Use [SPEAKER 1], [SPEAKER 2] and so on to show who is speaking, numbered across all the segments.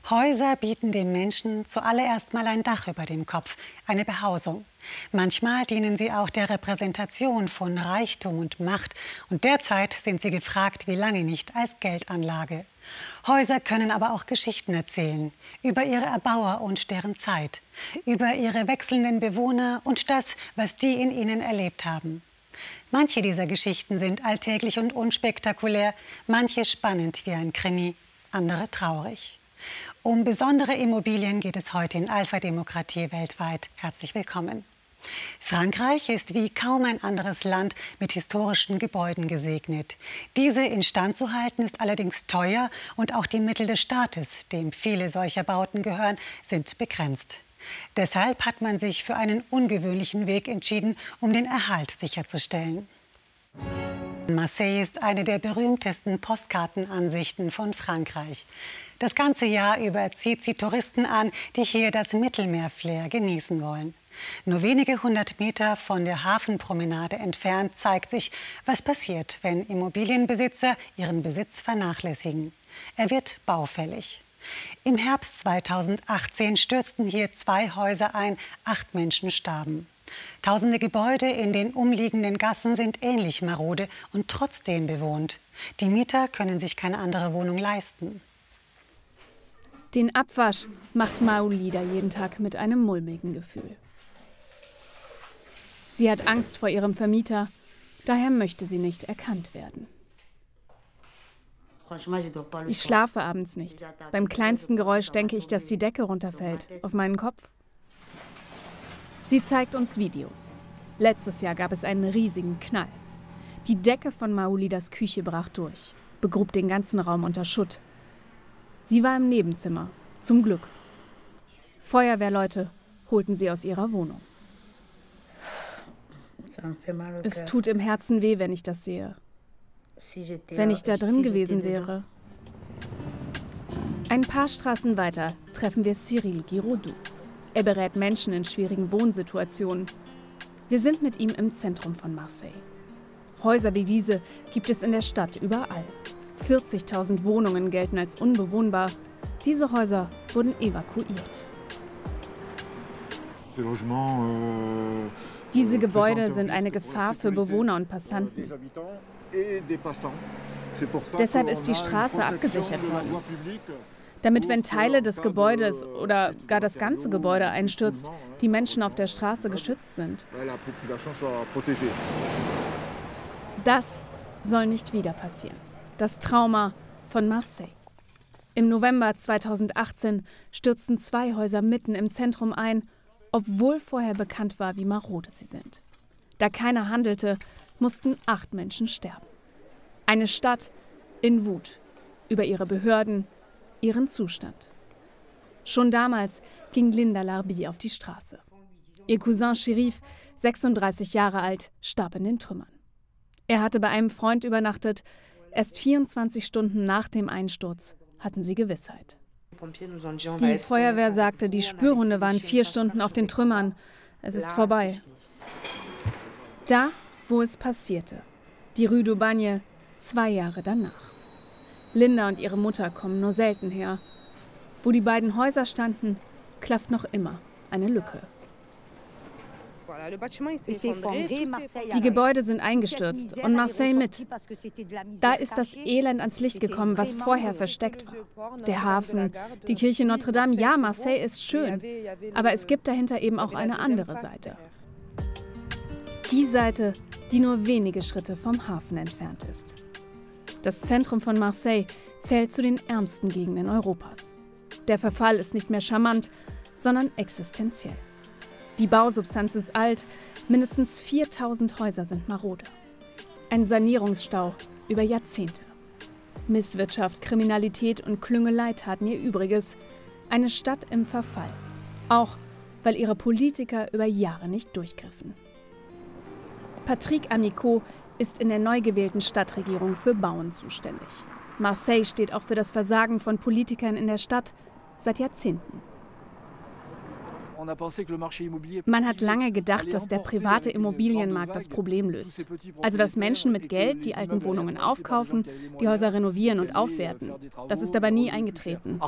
[SPEAKER 1] Häuser bieten den Menschen zuallererst mal ein Dach über dem Kopf, eine Behausung. Manchmal dienen sie auch der Repräsentation von Reichtum und Macht. Und derzeit sind sie gefragt wie lange nicht als Geldanlage. Häuser können aber auch Geschichten erzählen. Über ihre Erbauer und deren Zeit. Über ihre wechselnden Bewohner und das, was die in ihnen erlebt haben. Manche dieser Geschichten sind alltäglich und unspektakulär, manche spannend wie ein Krimi, andere traurig. Um besondere Immobilien geht es heute in Alpha Demokratie weltweit. Herzlich willkommen. Frankreich ist wie kaum ein anderes Land mit historischen Gebäuden gesegnet. Diese instand zu halten ist allerdings teuer und auch die Mittel des Staates, dem viele solcher Bauten gehören, sind begrenzt. Deshalb hat man sich für einen ungewöhnlichen Weg entschieden, um den Erhalt sicherzustellen. Marseille ist eine der berühmtesten Postkartenansichten von Frankreich. Das ganze Jahr über zieht sie Touristen an, die hier das Mittelmeerflair genießen wollen. Nur wenige hundert Meter von der Hafenpromenade entfernt zeigt sich, was passiert, wenn Immobilienbesitzer ihren Besitz vernachlässigen. Er wird baufällig. Im Herbst 2018 stürzten hier 2 Häuser ein, 8 Menschen starben. Tausende Gebäude in den umliegenden Gassen sind ähnlich marode und trotzdem bewohnt. Die Mieter können sich keine andere Wohnung leisten.
[SPEAKER 2] Den Abwasch macht Maoulida jeden Tag mit einem mulmigen Gefühl. Sie hat Angst vor ihrem Vermieter, daher möchte sie nicht erkannt werden. Ich schlafe abends nicht. Beim kleinsten Geräusch denke ich, dass die Decke runterfällt auf meinen Kopf. Sie zeigt uns Videos. Letztes Jahr gab es einen riesigen Knall. Die Decke von Maoulidas Küche brach durch, begrub den ganzen Raum unter Schutt. Sie war im Nebenzimmer, zum Glück. Feuerwehrleute holten sie aus ihrer Wohnung. Es tut im Herzen weh, wenn ich das sehe. Wenn ich da drin gewesen wäre. Ein paar Straßen weiter treffen wir Cyril Giraudoux. Er berät Menschen in schwierigen Wohnsituationen. Wir sind mit ihm im Zentrum von Marseille. Häuser wie diese gibt es in der Stadt überall. 40.000 Wohnungen gelten als unbewohnbar. Diese Häuser wurden evakuiert. Diese Gebäude sind eine Gefahr für Bewohner und Passanten. Deshalb ist die Straße abgesichert worden. Damit, wenn Teile des Gebäudes oder gar das ganze Gebäude einstürzt, die Menschen auf der Straße geschützt sind. Das soll nicht wieder passieren. Das Trauma von Marseille. Im November 2018 stürzten 2 Häuser mitten im Zentrum ein, obwohl vorher bekannt war, wie marode sie sind. Da keiner handelte, mussten 8 Menschen sterben. Eine Stadt in Wut über ihre Behörden, ihren Zustand. Schon damals ging Linda Larbi auf die Straße. Ihr Cousin Cherif, 36 Jahre alt, starb in den Trümmern. Er hatte bei einem Freund übernachtet. Erst 24 Stunden nach dem Einsturz hatten sie Gewissheit. Die Feuerwehr sagte, die Spürhunde waren 4 Stunden auf den Trümmern. Es ist vorbei. Da, wo es passierte. Die Rue du Bagne, 2 Jahre danach. Linda und ihre Mutter kommen nur selten her. Wo die beiden Häuser standen, klafft noch immer eine Lücke. Die Gebäude sind eingestürzt und Marseille mit. Da ist das Elend ans Licht gekommen, was vorher versteckt war. Der Hafen, die Kirche Notre Dame, ja, Marseille ist schön, aber es gibt dahinter eben auch eine andere Seite. Die Seite, die nur wenige Schritte vom Hafen entfernt ist. Das Zentrum von Marseille zählt zu den ärmsten Gegenden Europas. Der Verfall ist nicht mehr charmant, sondern existenziell. Die Bausubstanz ist alt, mindestens 4000 Häuser sind marode. Ein Sanierungsstau über Jahrzehnte. Misswirtschaft, Kriminalität und Klüngelei taten ihr Übriges. Eine Stadt im Verfall. Auch, weil ihre Politiker über Jahre nicht durchgriffen. Patrick Amicot ist in der neu gewählten Stadtregierung für Bauen zuständig. Marseille steht auch für das Versagen von Politikern in der Stadt seit Jahrzehnten. Man hat lange gedacht, dass der private Immobilienmarkt das Problem löst. Also dass Menschen mit Geld die alten Wohnungen aufkaufen, die Häuser renovieren und aufwerten. Das ist aber nie eingetreten.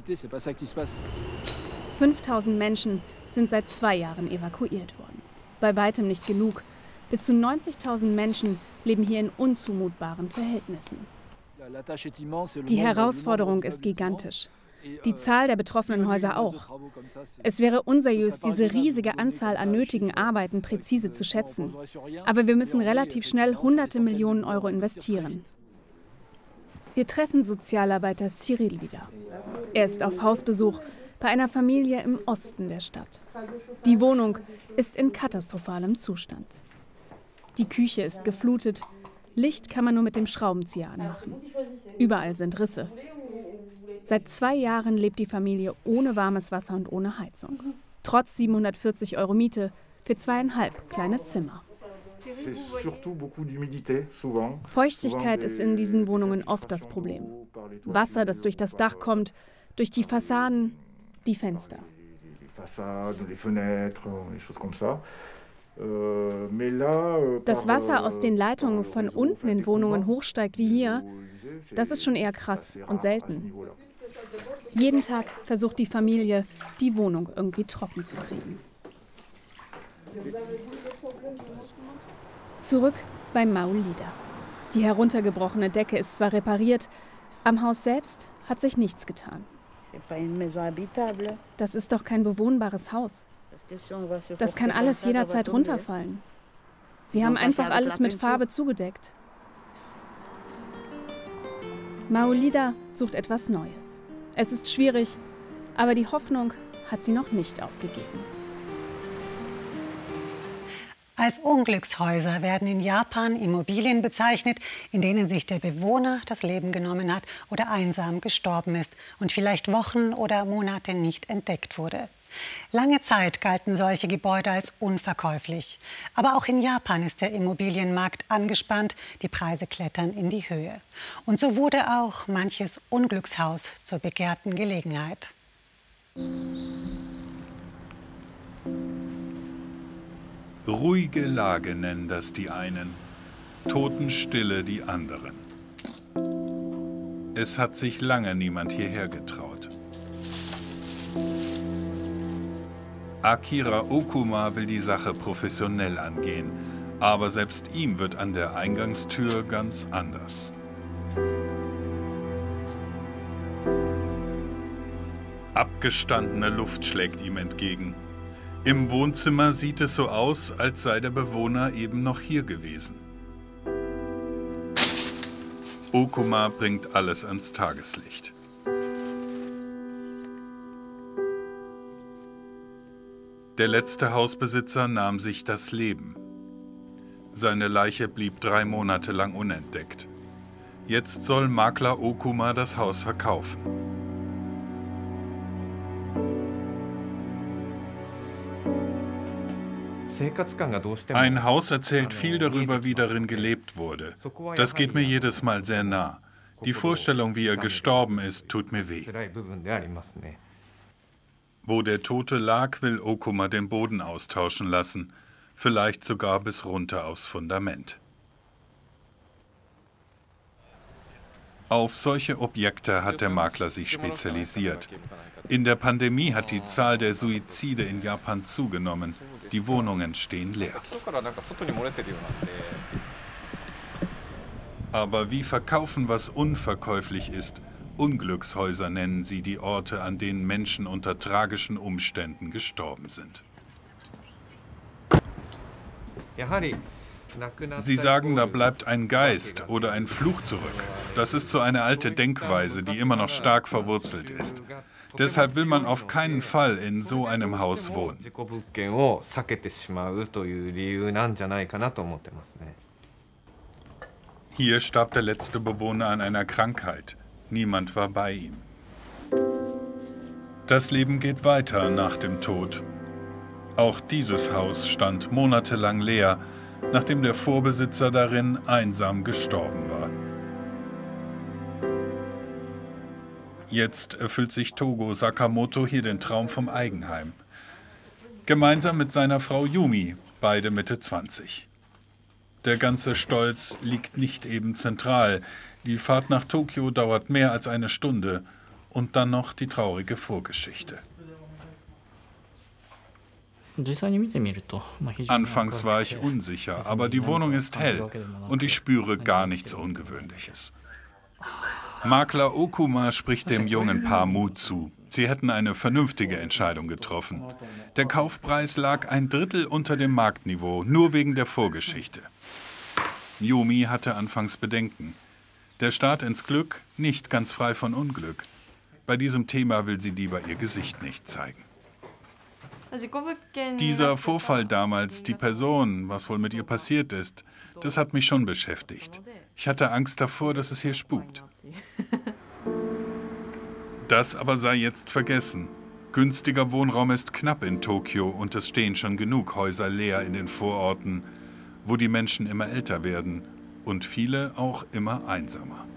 [SPEAKER 2] 5000 Menschen sind seit 2 Jahren evakuiert worden. Bei weitem nicht genug. Bis zu 90.000 Menschen leben hier in unzumutbaren Verhältnissen. Die Herausforderung ist gigantisch. Die Zahl der betroffenen Häuser auch. Es wäre unseriös, diese riesige Anzahl an nötigen Arbeiten präzise zu schätzen. Aber wir müssen relativ schnell hunderte Millionen Euro investieren. Wir treffen Sozialarbeiter Cyril wieder. Er ist auf Hausbesuch bei einer Familie im Osten der Stadt. Die Wohnung ist in katastrophalem Zustand. Die Küche ist geflutet. Licht kann man nur mit dem Schraubenzieher anmachen. Überall sind Risse. Seit 2 Jahren lebt die Familie ohne warmes Wasser und ohne Heizung. Trotz 740 Euro Miete für 2,5 kleine Zimmer. Feuchtigkeit ist in diesen Wohnungen oft das Problem. Wasser, das durch das Dach kommt, durch die Fassaden, die Fenster. Dass Wasser aus den Leitungen von unten in Wohnungen hochsteigt wie hier, das ist schon eher krass und selten. Jeden Tag versucht die Familie, die Wohnung irgendwie trocken zu kriegen. Zurück bei Maulida. Die heruntergebrochene Decke ist zwar repariert, am Haus selbst hat sich nichts getan. Das ist doch kein bewohnbares Haus. Das kann alles jederzeit runterfallen. Sie haben einfach alles mit Farbe zugedeckt. Maulida sucht etwas Neues. Es ist schwierig, aber die Hoffnung hat sie noch nicht aufgegeben.
[SPEAKER 1] Als Unglückshäuser werden in Japan Immobilien bezeichnet, in denen sich der Bewohner das Leben genommen hat oder einsam gestorben ist und vielleicht Wochen oder Monate nicht entdeckt wurde. Lange Zeit galten solche Gebäude als unverkäuflich. Aber auch in Japan ist der Immobilienmarkt angespannt, die Preise klettern in die Höhe. Und so wurde auch manches Unglückshaus zur begehrten Gelegenheit.
[SPEAKER 3] Ruhige Lage nennen das die einen, Totenstille die anderen. Es hat sich lange niemand hierher getraut. Akira Okuma will die Sache professionell angehen, aber selbst ihm wird an der Eingangstür ganz anders. Abgestandene Luft schlägt ihm entgegen. Im Wohnzimmer sieht es so aus, als sei der Bewohner eben noch hier gewesen. Okuma bringt alles ans Tageslicht. Der letzte Hausbesitzer nahm sich das Leben. Seine Leiche blieb 3 Monate lang unentdeckt. Jetzt soll Makler Okuma das Haus verkaufen. Ein Haus erzählt viel darüber, wie darin gelebt wurde. Das geht mir jedes Mal sehr nah. Die Vorstellung, wie er gestorben ist, tut mir weh. Wo der Tote lag, will Okuma den Boden austauschen lassen, vielleicht sogar bis runter aufs Fundament. Auf solche Objekte hat der Makler sich spezialisiert. In der Pandemie hat die Zahl der Suizide in Japan zugenommen. Die Wohnungen stehen leer. Aber wie verkaufen, was unverkäuflich ist? Unglückshäuser nennen sie die Orte, an denen Menschen unter tragischen Umständen gestorben sind. Sie sagen, da bleibt ein Geist oder ein Fluch zurück. Das ist so eine alte Denkweise, die immer noch stark verwurzelt ist. Deshalb will man auf keinen Fall in so einem Haus wohnen. Hier starb der letzte Bewohner an einer Krankheit. Niemand war bei ihm. Das Leben geht weiter nach dem Tod. Auch dieses Haus stand monatelang leer, nachdem der Vorbesitzer darin einsam gestorben war. Jetzt erfüllt sich Togo Sakamoto hier den Traum vom Eigenheim. Gemeinsam mit seiner Frau Yumi, beide Mitte 20. Der ganze Stolz liegt nicht eben zentral. Die Fahrt nach Tokio dauert mehr als eine Stunde. Und dann noch die traurige Vorgeschichte. Anfangs war ich unsicher, aber die Wohnung ist hell und ich spüre gar nichts Ungewöhnliches. Makler Okuma spricht dem jungen Paar Mut zu. Sie hätten eine vernünftige Entscheidung getroffen. Der Kaufpreis lag 1/3 unter dem Marktniveau, nur wegen der Vorgeschichte. Yumi hatte anfangs Bedenken. Der Start ins Glück nicht ganz frei von Unglück. Bei diesem Thema will sie lieber ihr Gesicht nicht zeigen. Dieser Vorfall damals, die Person, was wohl mit ihr passiert ist, das hat mich schon beschäftigt. Ich hatte Angst davor, dass es hier spukt. Das aber sei jetzt vergessen. Günstiger Wohnraum ist knapp in Tokio und es stehen schon genug Häuser leer in den Vororten, wo die Menschen immer älter werden und viele auch immer einsamer.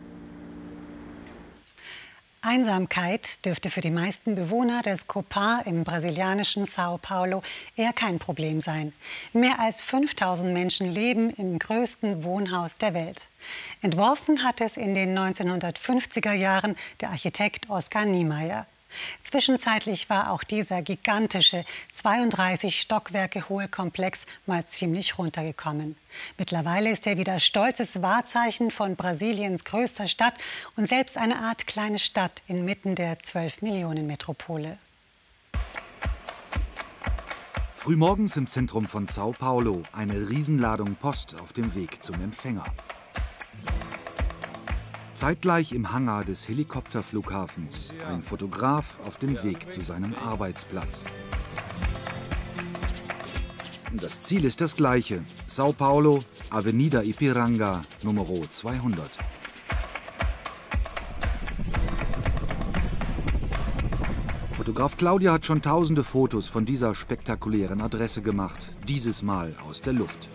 [SPEAKER 1] Einsamkeit dürfte für die meisten Bewohner des Copan im brasilianischen São Paulo eher kein Problem sein. Mehr als 5000 Menschen leben im größten Wohnhaus der Welt. Entworfen hat es in den 1950er Jahren der Architekt Oscar Niemeyer. Zwischenzeitlich war auch dieser gigantische, 32 Stockwerke hohe Komplex mal ziemlich runtergekommen. Mittlerweile ist er wieder stolzes Wahrzeichen von Brasiliens größter Stadt und selbst eine Art kleine Stadt inmitten der 12-Millionen-Metropole.
[SPEAKER 4] Frühmorgens im Zentrum von São Paulo eine Riesenladung Post auf dem Weg zum Empfänger. Zeitgleich im Hangar des Helikopterflughafens ein Fotograf auf dem Weg zu seinem Arbeitsplatz. Das Ziel ist das gleiche: São Paulo, Avenida Ipiranga, Nummer 200. Fotograf Claudia hat schon tausende Fotos von dieser spektakulären Adresse gemacht, dieses Mal aus der Luft.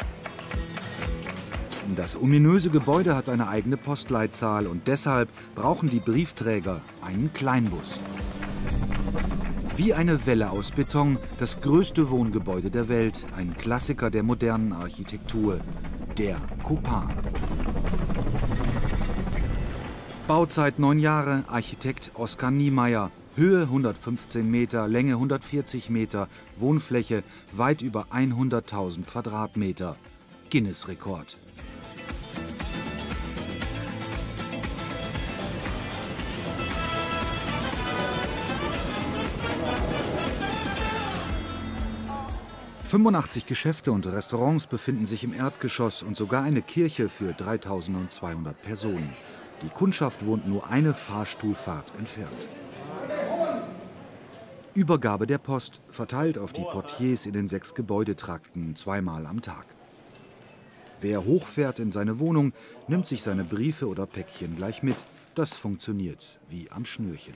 [SPEAKER 4] Das ominöse Gebäude hat eine eigene Postleitzahl und deshalb brauchen die Briefträger einen Kleinbus. Wie eine Welle aus Beton, das größte Wohngebäude der Welt, ein Klassiker der modernen Architektur, der Copan. Bauzeit 9 Jahre, Architekt Oscar Niemeyer, Höhe 115 Meter, Länge 140 Meter, Wohnfläche weit über 100.000 Quadratmeter. Guinness-Rekord. – 85 Geschäfte und Restaurants befinden sich im Erdgeschoss und sogar eine Kirche für 3.200 Personen. Die Kundschaft wohnt nur eine Fahrstuhlfahrt entfernt. Übergabe der Post, verteilt auf die Portiers in den 6 Gebäudetrakten, zweimal am Tag. Wer hochfährt in seine Wohnung, nimmt sich seine Briefe oder Päckchen gleich mit. Das funktioniert wie am Schnürchen.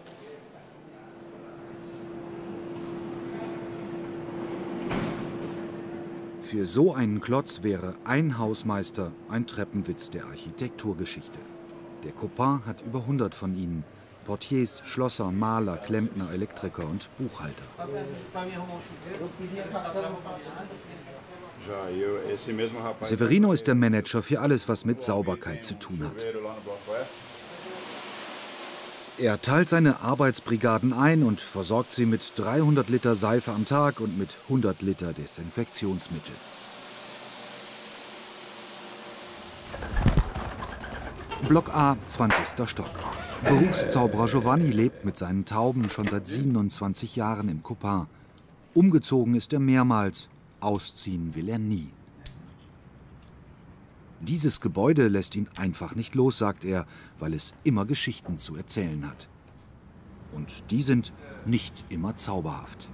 [SPEAKER 4] Für so einen Klotz wäre ein Hausmeister ein Treppenwitz der Architekturgeschichte. Der Copan hat über 100 von ihnen. Portiers, Schlosser, Maler, Klempner, Elektriker und Buchhalter. Severino ist der Manager für alles, was mit Sauberkeit zu tun hat. Er teilt seine Arbeitsbrigaden ein und versorgt sie mit 300 Liter Seife am Tag und mit 100 Liter Desinfektionsmittel. Block A, 20. Stock. Berufszauberer Giovanni lebt mit seinen Tauben schon seit 27 Jahren im Copan. Umgezogen ist er mehrmals, ausziehen will er nie. Dieses Gebäude lässt ihn einfach nicht los, sagt er, weil es immer Geschichten zu erzählen hat. Und die sind nicht immer zauberhaft.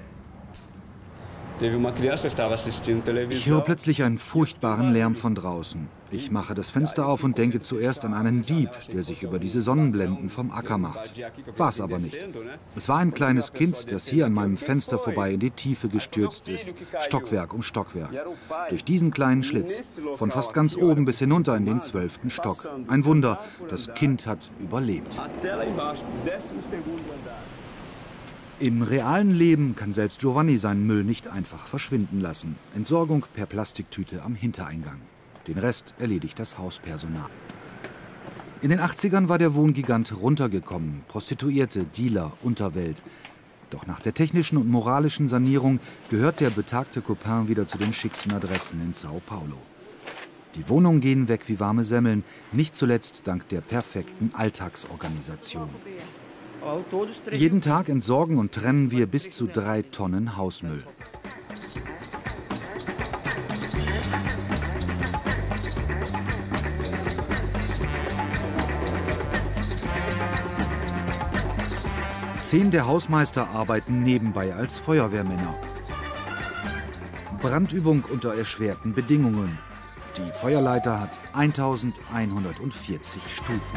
[SPEAKER 4] Ich höre plötzlich einen furchtbaren Lärm von draußen. Ich mache das Fenster auf und denke zuerst an einen Dieb, der sich über diese Sonnenblenden vom Acker macht. War es aber nicht. Es war ein kleines Kind, das hier an meinem Fenster vorbei in die Tiefe gestürzt ist, Stockwerk um Stockwerk. Durch diesen kleinen Schlitz, von fast ganz oben bis hinunter in den 12. Stock. Ein Wunder, das Kind hat überlebt. Im realen Leben kann selbst Giovanni seinen Müll nicht einfach verschwinden lassen. Entsorgung per Plastiktüte am Hintereingang. Den Rest erledigt das Hauspersonal. In den 80ern war der Wohngigant runtergekommen. Prostituierte, Dealer, Unterwelt. Doch nach der technischen und moralischen Sanierung gehört der betagte Copain wieder zu den schicksten Adressen in Sao Paulo. Die Wohnungen gehen weg wie warme Semmeln, nicht zuletzt dank der perfekten Alltagsorganisation. Jeden Tag entsorgen und trennen wir bis zu 3 Tonnen Hausmüll. Zehn der Hausmeister arbeiten nebenbei als Feuerwehrmänner. Brandübung unter erschwerten Bedingungen. Die Feuerleiter hat 1140 Stufen.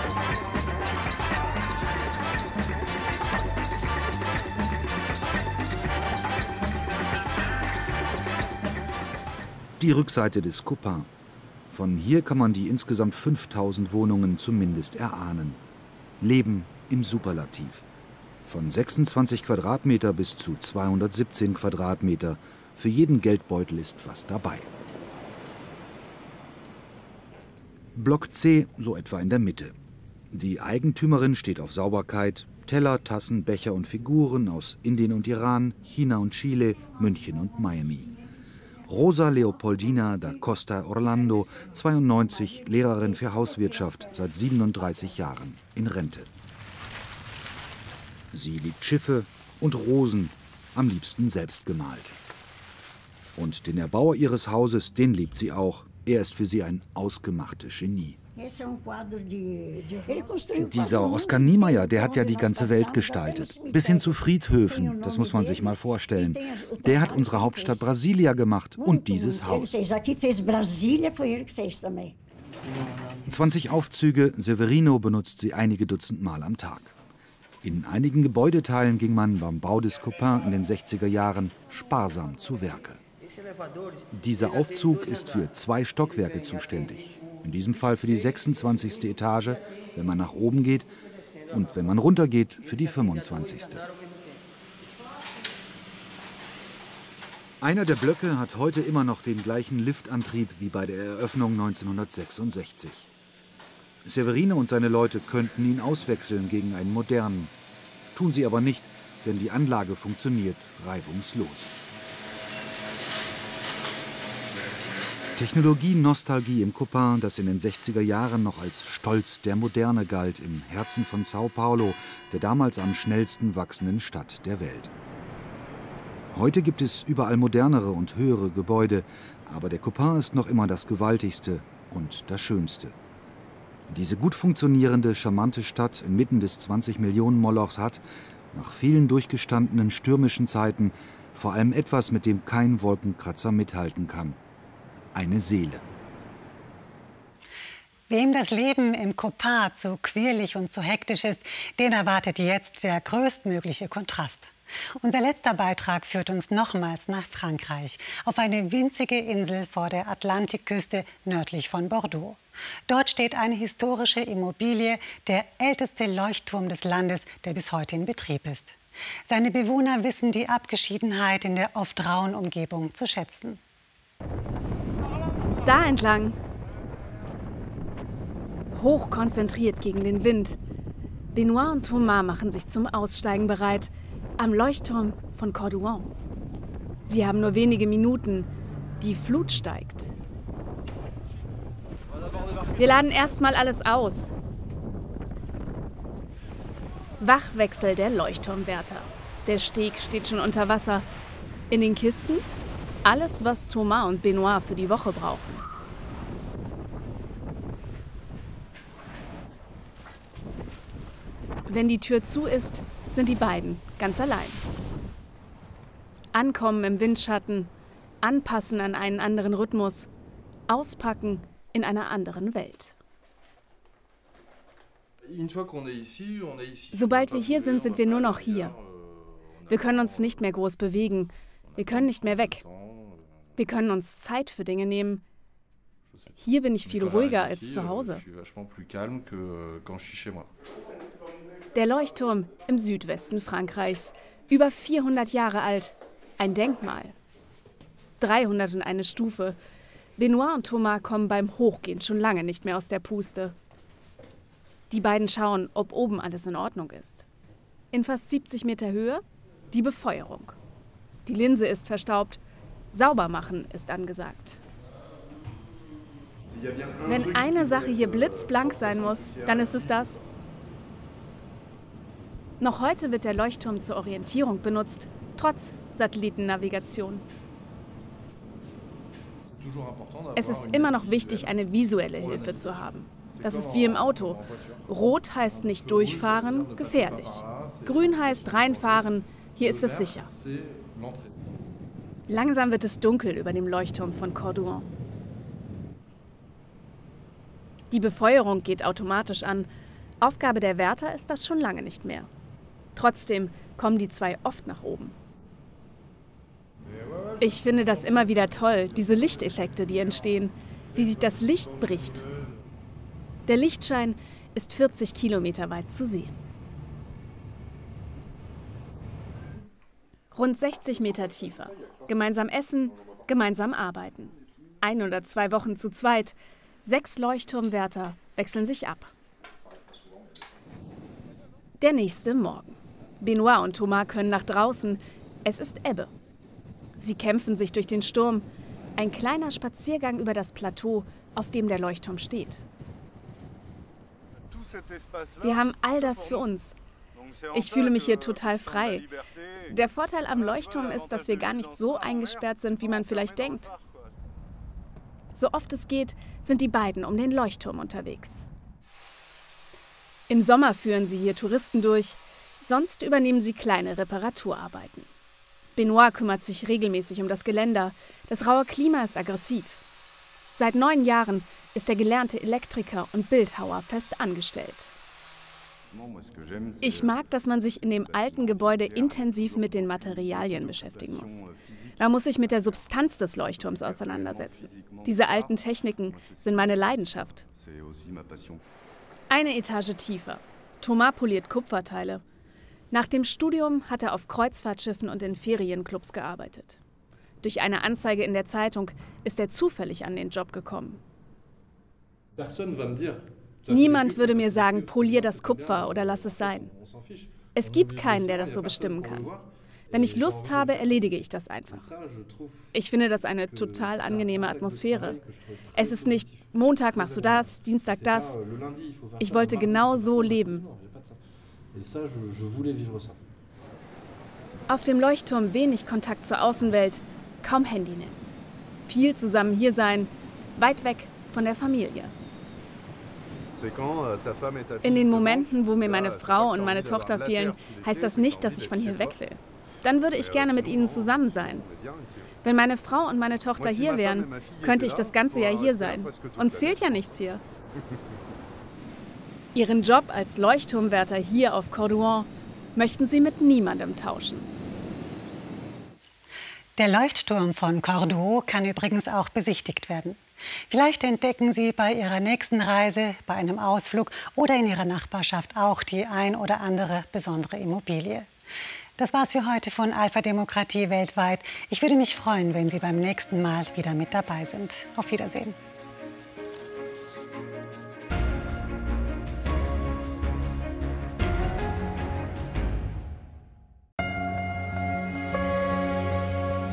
[SPEAKER 4] Die Rückseite des Copain. Von hier kann man die insgesamt 5000 Wohnungen zumindest erahnen. Leben im Superlativ. Von 26 Quadratmeter bis zu 217 Quadratmeter. Für jeden Geldbeutel ist was dabei. Block C, so etwa in der Mitte. Die Eigentümerin steht auf Sauberkeit. Teller, Tassen, Becher und Figuren aus Indien und Iran, China und Chile, München und Miami. Rosa Leopoldina da Costa Orlando, 92, Lehrerin für Hauswirtschaft, seit 37 Jahren, in Rente. Sie liebt Schiffe und Rosen, am liebsten selbst gemalt. Und den Erbauer ihres Hauses, den liebt sie auch. Er ist für sie ein ausgemachtes Genie. Dieser Oskar Niemeyer, der hat ja die ganze Welt gestaltet. Bis hin zu Friedhöfen, das muss man sich mal vorstellen. Der hat unsere Hauptstadt Brasilia gemacht und dieses Haus. 20 Aufzüge, Severino benutzt sie einige Dutzend Mal am Tag. In einigen Gebäudeteilen ging man beim Bau des Copain in den 60er Jahren sparsam zu Werke. Dieser Aufzug ist für 2 Stockwerke zuständig. In diesem Fall für die 26. Etage, wenn man nach oben geht, und wenn man runtergeht, für die 25. Einer der Blöcke hat heute immer noch den gleichen Liftantrieb wie bei der Eröffnung 1966. Severino und seine Leute könnten ihn auswechseln gegen einen modernen. Tun sie aber nicht, denn die Anlage funktioniert reibungslos. Technologie-Nostalgie im Copain, das in den 60er Jahren noch als Stolz der Moderne galt, im Herzen von Sao Paulo, der damals am schnellsten wachsenden Stadt der Welt. Heute gibt es überall modernere und höhere Gebäude, aber der Copain ist noch immer das gewaltigste und das schönste. Diese gut funktionierende, charmante Stadt inmitten des 20-Millionen-Molochs hat, nach vielen durchgestandenen stürmischen Zeiten, vor allem etwas, mit dem kein Wolkenkratzer mithalten kann. Eine Seele.
[SPEAKER 1] Wem das Leben im Copain zu quirlig und zu hektisch ist, den erwartet jetzt der größtmögliche Kontrast. Unser letzter Beitrag führt uns nochmals nach Frankreich, auf eine winzige Insel vor der Atlantikküste nördlich von Bordeaux. Dort steht eine historische Immobilie, der älteste Leuchtturm des Landes, der bis heute in Betrieb ist. Seine Bewohner wissen die Abgeschiedenheit in der oft rauen Umgebung zu schätzen.
[SPEAKER 2] Da entlang. Hochkonzentriert gegen den Wind. Benoit und Thomas machen sich zum Aussteigen bereit. Am Leuchtturm von Cordouan. Sie haben nur wenige Minuten. Die Flut steigt. Wir laden erstmal alles aus. Wachwechsel der Leuchtturmwärter. Der Steg steht schon unter Wasser. In den Kisten alles, was Thomas und Benoit für die Woche brauchen. Wenn die Tür zu ist, sind die beiden ganz allein. Ankommen im Windschatten, anpassen an einen anderen Rhythmus, auspacken in einer anderen Welt. Sobald wir hier sind, sind wir nur noch hier. Wir können uns nicht mehr groß bewegen. Wir können nicht mehr weg. Wir können uns Zeit für Dinge nehmen. Hier bin ich viel ruhiger als zu Hause. Der Leuchtturm im Südwesten Frankreichs, Über 400 Jahre alt. Ein Denkmal. 301 Stufe. Benoit und Thomas kommen beim Hochgehen schon lange nicht mehr aus der Puste. Die beiden schauen, ob oben alles in Ordnung ist. In fast 70 Meter Höhe die Befeuerung. Die Linse ist verstaubt. Sauber machen ist angesagt. Wenn eine Sache hier blitzblank sein muss, dann ist es das. Noch heute wird der Leuchtturm zur Orientierung benutzt, trotz Satellitennavigation. Es ist immer noch wichtig, eine visuelle Hilfe zu haben. Das ist wie im Auto. Rot heißt nicht durchfahren, gefährlich. Grün heißt reinfahren, hier ist es sicher. Langsam wird es dunkel über dem Leuchtturm von Cordouan. Die Befeuerung geht automatisch an. Aufgabe der Wärter ist das schon lange nicht mehr. Trotzdem kommen die zwei oft nach oben. Ich finde das immer wieder toll, diese Lichteffekte, die entstehen, wie sich das Licht bricht. Der Lichtschein ist 40 Kilometer weit zu sehen. Rund 60 Meter tiefer. Gemeinsam essen, gemeinsam arbeiten. 1 oder 2 Wochen zu zweit. 6 Leuchtturmwärter wechseln sich ab. Der nächste Morgen. Benoit und Thomas können nach draußen. Es ist Ebbe. Sie kämpfen sich durch den Sturm. Ein kleiner Spaziergang über das Plateau, auf dem der Leuchtturm steht. Wir haben all das für uns. Ich fühle mich hier total frei. Der Vorteil am Leuchtturm ist, dass wir gar nicht so eingesperrt sind, wie man vielleicht denkt. So oft es geht, sind die beiden um den Leuchtturm unterwegs. Im Sommer führen sie hier Touristen durch, sonst übernehmen sie kleine Reparaturarbeiten. Benoit kümmert sich regelmäßig um das Geländer. Das raue Klima ist aggressiv. Seit 9 Jahren ist der gelernte Elektriker und Bildhauer fest angestellt. Ich mag, dass man sich in dem alten Gebäude intensiv mit den Materialien beschäftigen muss. Man muss sich mit der Substanz des Leuchtturms auseinandersetzen. Diese alten Techniken sind meine Leidenschaft. Eine Etage tiefer. Thomas poliert Kupferteile. Nach dem Studium hat er auf Kreuzfahrtschiffen und in Ferienclubs gearbeitet. Durch eine Anzeige in der Zeitung ist er zufällig an den Job gekommen. Niemand würde mir sagen, polier das Kupfer oder lass es sein. Es gibt keinen, der das so bestimmen kann. Wenn ich Lust habe, erledige ich das einfach. Ich finde das eine total angenehme Atmosphäre. Es ist nicht, Montag machst du das, Dienstag das. Ich wollte genau so leben. Auf dem Leuchtturm wenig Kontakt zur Außenwelt, kaum Handynetz. Viel zusammen hier sein, weit weg von der Familie. In den Momenten, wo mir meine Frau und meine Tochter fehlen, heißt das nicht, dass ich von hier weg will. Dann würde ich gerne mit ihnen zusammen sein. Wenn meine Frau und meine Tochter hier wären, könnte ich das ganze Jahr hier sein. Uns fehlt ja nichts hier. Ihren Job als Leuchtturmwärter hier auf Cordouan möchten sie mit niemandem tauschen.
[SPEAKER 1] Der Leuchtturm von Cordouan kann übrigens auch besichtigt werden. Vielleicht entdecken Sie bei Ihrer nächsten Reise, bei einem Ausflug oder in Ihrer Nachbarschaft auch die ein oder andere besondere Immobilie. Das war's für heute von Alpha Demokratie weltweit. Ich würde mich freuen, wenn Sie beim nächsten Mal wieder mit dabei sind. Auf Wiedersehen.